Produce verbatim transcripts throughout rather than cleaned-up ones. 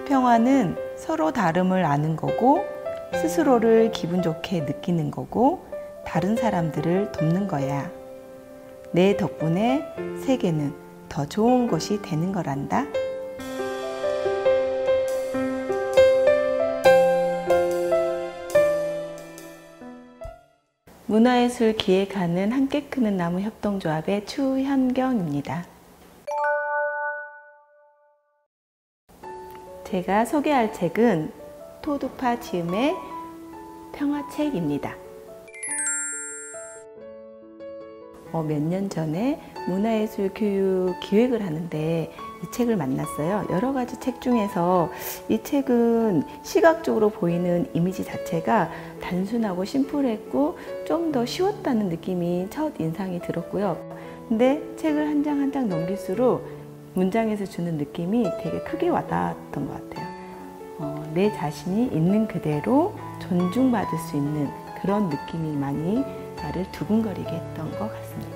평화는 서로 다름을 아는 거고, 스스로를 기분 좋게 느끼는 거고, 다른 사람들을 돕는 거야. 내 덕분에 세계는 더 좋은 곳이 되는 거란다. 문화예술 기획하는 함께 크는 나무 협동조합의 추현경입니다. 제가 소개할 책은 토두파 지음의 평화책입니다. 어, 몇 년 전에 문화예술 교육 기획을 하는데 이 책을 만났어요. 여러 가지 책 중에서 이 책은 시각적으로 보이는 이미지 자체가 단순하고 심플했고 좀 더 쉬웠다는 느낌이 첫 인상이 들었고요. 근데 책을 한 장 한 장 넘길수록 문장에서 주는 느낌이 되게 크게 와닿았던 것 같아요. 어, 내 자신이 있는 그대로 존중받을 수 있는 그런 느낌이 많이 나를 두근거리게 했던 것 같습니다.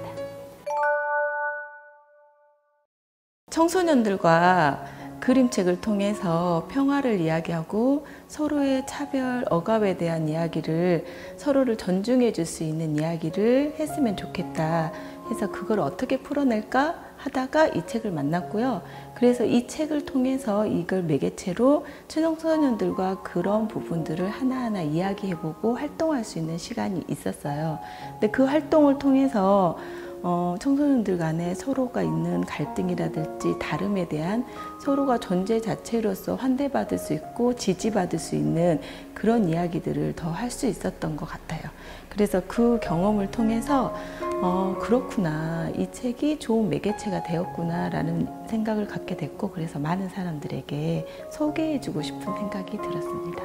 청소년들과 그림책을 통해서 평화를 이야기하고 서로의 차별, 억압에 대한 이야기를, 서로를 존중해 줄 수 있는 이야기를 했으면 좋겠다 해서 그걸 어떻게 풀어낼까 하다가 이 책을 만났고요. 그래서 이 책을 통해서 이걸 매개체로 청소년들과 그런 부분들을 하나하나 이야기해보고 활동할 수 있는 시간이 있었어요. 근데 그 활동을 통해서 어, 청소년들 간에 서로가 있는 갈등이라든지 다름에 대한 서로가 존재 자체로서 환대받을 수 있고 지지받을 수 있는 그런 이야기들을 더 할 수 있었던 것 같아요. 그래서 그 경험을 통해서 어, 그렇구나, 이 책이 좋은 매개체가 되었구나 라는 생각을 갖게 됐고, 그래서 많은 사람들에게 소개해주고 싶은 생각이 들었습니다.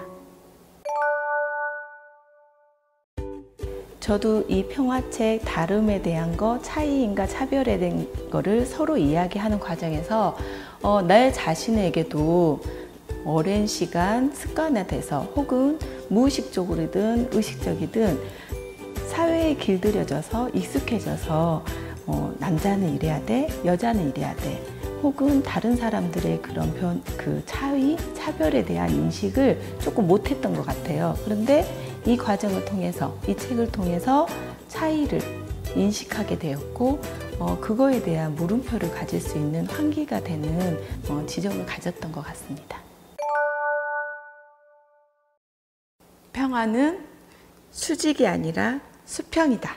저도 이 평화책 다름에 대한 거, 차이인가 차별에 대한 거를 서로 이야기하는 과정에서 어, 내 자신에게도 오랜 시간 습관화돼서 혹은 무의식적으로든 의식적이든 사회에 길들여져서 익숙해져서 어, 남자는 이래야 돼, 여자는 이래야 돼, 혹은 다른 사람들의 그런 변, 그 차이, 차별에 대한 인식을 조금 못했던 것 같아요. 그런데 이 과정을 통해서, 이 책을 통해서 차이를 인식하게 되었고, 어, 그거에 대한 물음표를 가질 수 있는 환기가 되는 어, 지점을 가졌던 것 같습니다. 평화는 수직이 아니라 수평이다.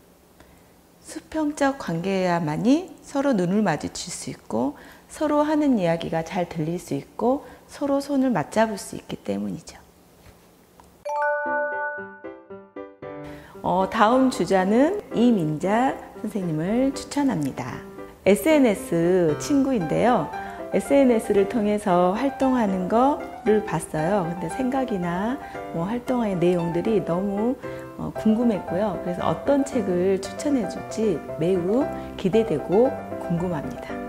수평적 관계여야만이 서로 눈을 마주칠 수 있고, 서로 하는 이야기가 잘 들릴 수 있고, 서로 손을 맞잡을 수 있기 때문이죠. 어, 다음 주자는 이민자 선생님을 추천합니다. 에스엔에스 친구인데요. 에스엔에스를 통해서 활동하는 거를 봤어요. 근데 생각이나 뭐 활동의 내용들이 너무 어, 궁금했고요. 그래서 어떤 책을 추천해 줄지 매우 기대되고 궁금합니다.